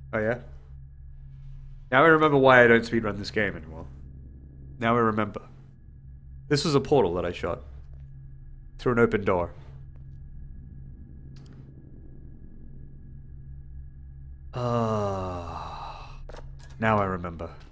Oh yeah? Now I remember why I don't speedrun this game anymore. Now I remember. This was a portal that I shot. Through an open door. Now I remember.